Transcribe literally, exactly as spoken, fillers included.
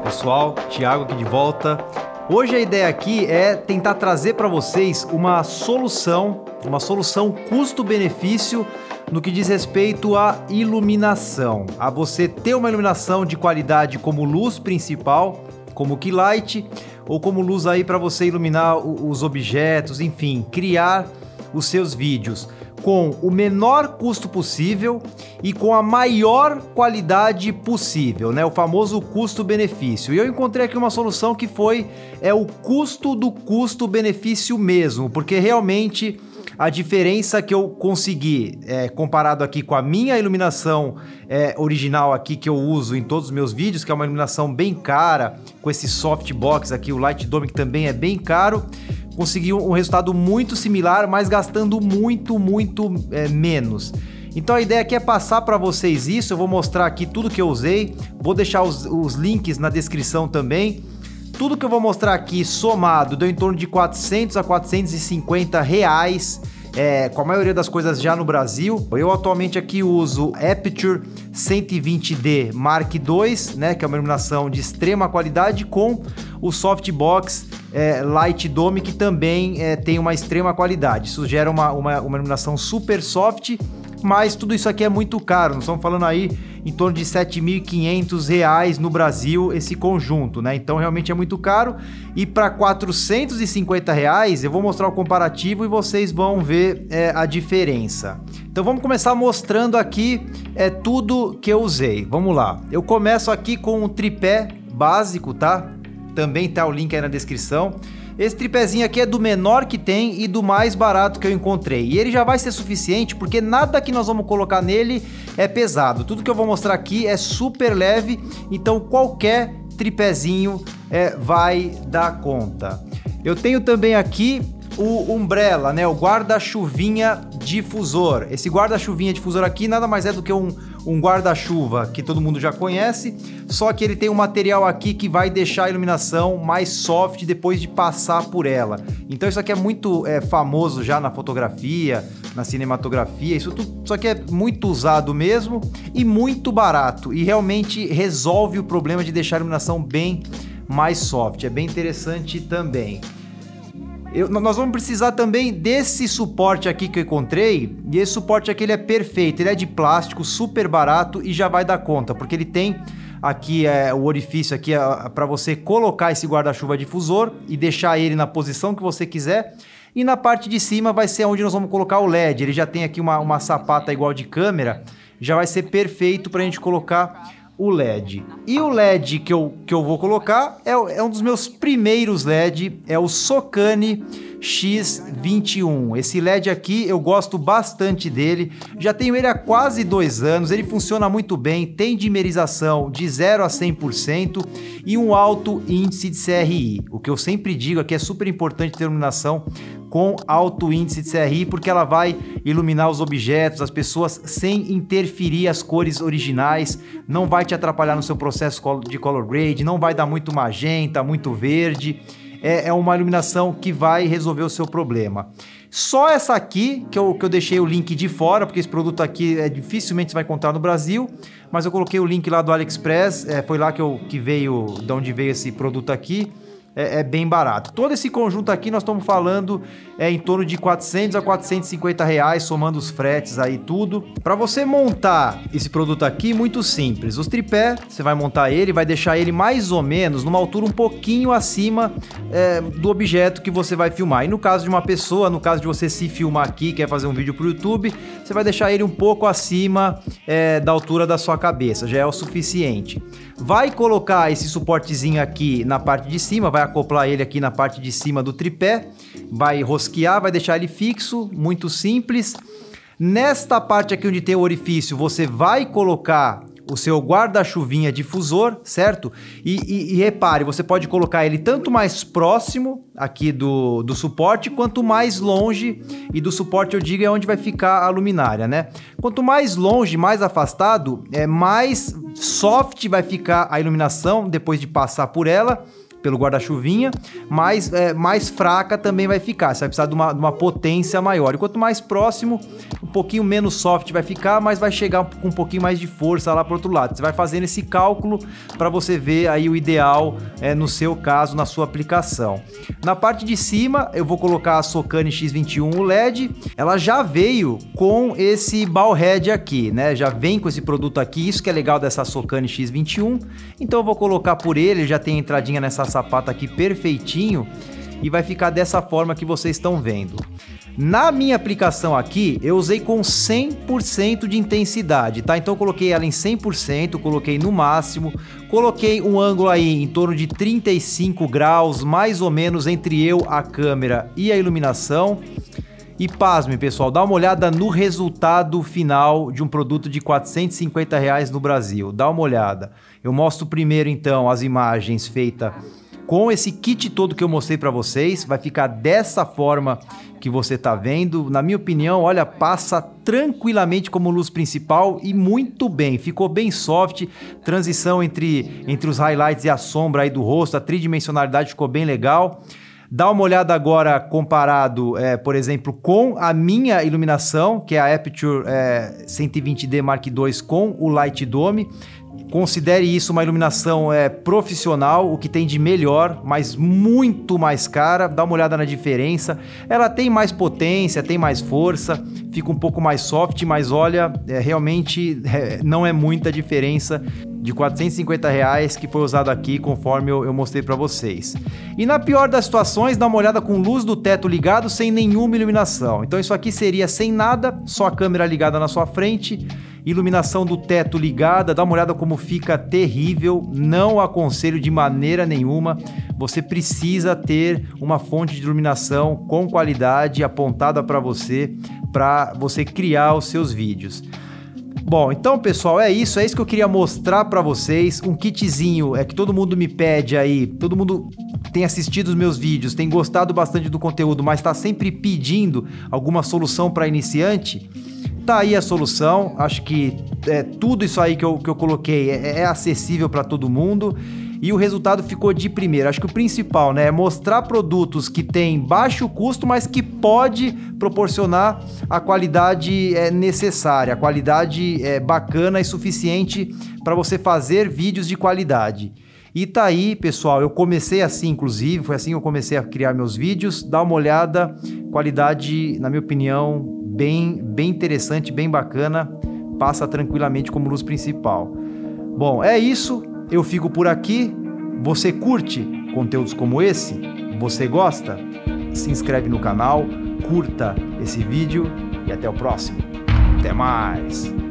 Pessoal, Thiago aqui de volta. Hoje a ideia aqui é tentar trazer para vocês uma solução, uma solução custo-benefício no que diz respeito à iluminação, a você ter uma iluminação de qualidade como luz principal, como key light, ou como luz aí para você iluminar os objetos, enfim, criar os seus vídeos com o menor custo possível e com a maior qualidade possível, né? O famoso custo-benefício. E eu encontrei aqui uma solução que foi é o custo do custo-benefício mesmo, porque realmente a diferença que eu consegui, é, comparado aqui com a minha iluminação é, original aqui que eu uso em todos os meus vídeos, que é uma iluminação bem cara, com esse softbox aqui, o Light Dome, que também é bem caro, consegui um resultado muito similar, mas gastando muito, muito é, menos. Então a ideia aqui é passar para vocês isso, eu vou mostrar aqui tudo que eu usei, vou deixar os, os links na descrição também. Tudo que eu vou mostrar aqui somado deu em torno de quatrocentos a quatrocentos e cinquenta reais, é, com a maioria das coisas já no Brasil. Eu atualmente aqui uso Aperture cento e vinte D Mark dois, né, que é uma iluminação de extrema qualidade, com o softbox é, Light Dome, que também é, tem uma extrema qualidade. Isso gera uma, uma, uma iluminação super soft, mas tudo isso aqui é muito caro. Nós estamos falando aí em torno de sete mil e quinhentos reais no Brasil esse conjunto, né? Então realmente é muito caro. E para quatrocentos e cinquenta reais eu vou mostrar o comparativo e vocês vão ver é, a diferença. Então vamos começar mostrando aqui é, tudo que eu usei. Vamos lá. Eu começo aqui com um tripé básico, tá? Também tá o link aí na descrição. Esse tripézinho aqui é do menor que tem e do mais barato que eu encontrei. E ele já vai ser suficiente porque nada que nós vamos colocar nele é pesado. Tudo que eu vou mostrar aqui é super leve, então qualquer tripézinho é, vai dar conta. Eu tenho também aqui o Umbrella, né, o guarda-chuvinha difusor. Esse guarda-chuvinha difusor aqui nada mais é do que um, um guarda-chuva que todo mundo já conhece, só que ele tem um material aqui que vai deixar a iluminação mais soft depois de passar por ela. Então isso aqui é muito é, famoso já na fotografia, na cinematografia, isso tudo, isso aqui é muito usado mesmo e muito barato e realmente resolve o problema de deixar a iluminação bem mais soft. É bem interessante também. Eu, nós vamos precisar também desse suporte aqui que eu encontrei, e esse suporte aqui ele é perfeito, ele é de plástico, super barato e já vai dar conta, porque ele tem aqui é, o orifício aqui é, para você colocar esse guarda-chuva difusor e deixar ele na posição que você quiser, e na parte de cima vai ser onde nós vamos colocar o L E D, ele já tem aqui uma, uma sapata igual de câmera, já vai ser perfeito para a gente colocar o L E D. E o L E D que eu, que eu vou colocar é, é um dos meus primeiros L E D, é o Sokane X vinte e um. Esse L E D aqui eu gosto bastante dele, já tenho ele há quase dois anos, ele funciona muito bem, tem dimerização de zero a cem por cento e um alto índice de C R I. O que eu sempre digo aqui é super importante ter iluminação com alto índice de C R I, porque ela vai iluminar os objetos, as pessoas, sem interferir as cores originais, não vai te atrapalhar no seu processo de color grade, não vai dar muito magenta, muito verde, é, é uma iluminação que vai resolver o seu problema. Só essa aqui, que eu, que eu deixei o link de fora, porque esse produto aqui é, dificilmente você vai encontrar no Brasil, mas eu coloquei o link lá do AliExpress, é, foi lá que, eu, que veio, de onde veio esse produto aqui. É, é bem barato. Todo esse conjunto aqui nós estamos falando é em torno de quatrocentos a quatrocentos e cinquenta reais, somando os fretes aí tudo. Para você montar esse produto aqui, muito simples. Os tripé, você vai montar ele, vai deixar ele mais ou menos numa altura um pouquinho acima é, do objeto que você vai filmar. E no caso de uma pessoa, no caso de você se filmar aqui, quer fazer um vídeo para o YouTube, você vai deixar ele um pouco acima é, da altura da sua cabeça, já é o suficiente. Vai colocar esse suportezinho aqui na parte de cima, vai acoplar ele aqui na parte de cima do tripé, vai rosquear, vai deixar ele fixo, muito simples. Nesta parte aqui onde tem o orifício, você vai colocar o seu guarda-chuvinha difusor, certo? E, e, e repare, você pode colocar ele tanto mais próximo aqui do, do suporte, quanto mais longe, e do suporte eu digo é onde vai ficar a luminária, né? Quanto mais longe, mais afastado, é mais soft vai ficar a iluminação depois de passar por ela, pelo guarda-chuvinha, mas é, mais fraca também vai ficar. Você vai precisar de uma, de uma potência maior. E quanto mais próximo, um pouquinho menos soft vai ficar, mas vai chegar com um pouquinho mais de força lá pro outro lado. Você vai fazendo esse cálculo para você ver aí o ideal é, no seu caso, na sua aplicação. Na parte de cima, eu vou colocar a Sokani X vinte e um O L E D. Ela já veio com esse ball head aqui, né? Já vem com esse produto aqui, isso que é legal dessa Sokani X vinte e um. Então eu vou colocar por ele, já tem a entradinha nessa sapata aqui perfeitinho e vai ficar dessa forma que vocês estão vendo. Na minha aplicação aqui, eu usei com cem por cento de intensidade, tá? Então eu coloquei ela em cem por cento, coloquei no máximo, coloquei um ângulo aí em torno de trinta e cinco graus, mais ou menos entre eu, a câmera e a iluminação. E pasme, pessoal, dá uma olhada no resultado final de um produto de quatrocentos e cinquenta reais no Brasil. Dá uma olhada. Eu mostro primeiro, então, as imagens feitas com esse kit todo que eu mostrei para vocês. Vai ficar dessa forma que você tá vendo. Na minha opinião, olha, passa tranquilamente como luz principal e muito bem. Ficou bem soft, transição entre, entre os highlights e a sombra aí do rosto, a tridimensionalidade ficou bem legal. Dá uma olhada agora comparado, é, por exemplo, com a minha iluminação, que é a Aperture é, cento e vinte D Mark dois com o Light Dome. Considere isso uma iluminação é, profissional, o que tem de melhor, mas muito mais cara. Dá uma olhada na diferença. Ela tem mais potência, tem mais força, fica um pouco mais soft, mas olha, é, realmente é, não é muita diferença de quatrocentos e cinquenta reais que foi usado aqui, conforme eu, eu mostrei para vocês. E na pior das situações, dá uma olhada com luz do teto ligado, sem nenhuma iluminação. Então isso aqui seria sem nada, só a câmera ligada na sua frente, iluminação do teto ligada. Dá uma olhada como fica terrível, não aconselho de maneira nenhuma. Você precisa ter uma fonte de iluminação com qualidade apontada para você, para você criar os seus vídeos. Bom, então pessoal, é isso, é isso que eu queria mostrar para vocês, um kitzinho, é que todo mundo me pede aí, todo mundo tem assistido os meus vídeos, tem gostado bastante do conteúdo, mas está sempre pedindo alguma solução para iniciante. Tá aí a solução, acho que é, tudo isso aí que eu, que eu coloquei é, é acessível para todo mundo. E o resultado ficou de primeira. Acho que o principal, né, é mostrar produtos que têm baixo custo, mas que pode proporcionar a qualidade é, necessária, a qualidade é, bacana e suficiente para você fazer vídeos de qualidade. E tá aí, pessoal, eu comecei assim, inclusive, foi assim que eu comecei a criar meus vídeos. Dá uma olhada, qualidade, na minha opinião, bem, bem interessante, bem bacana, passa tranquilamente como luz principal. Bom, é isso. Eu fico por aqui. Você curte conteúdos como esse? Você gosta? Se inscreve no canal, curta esse vídeo e até o próximo. Até mais!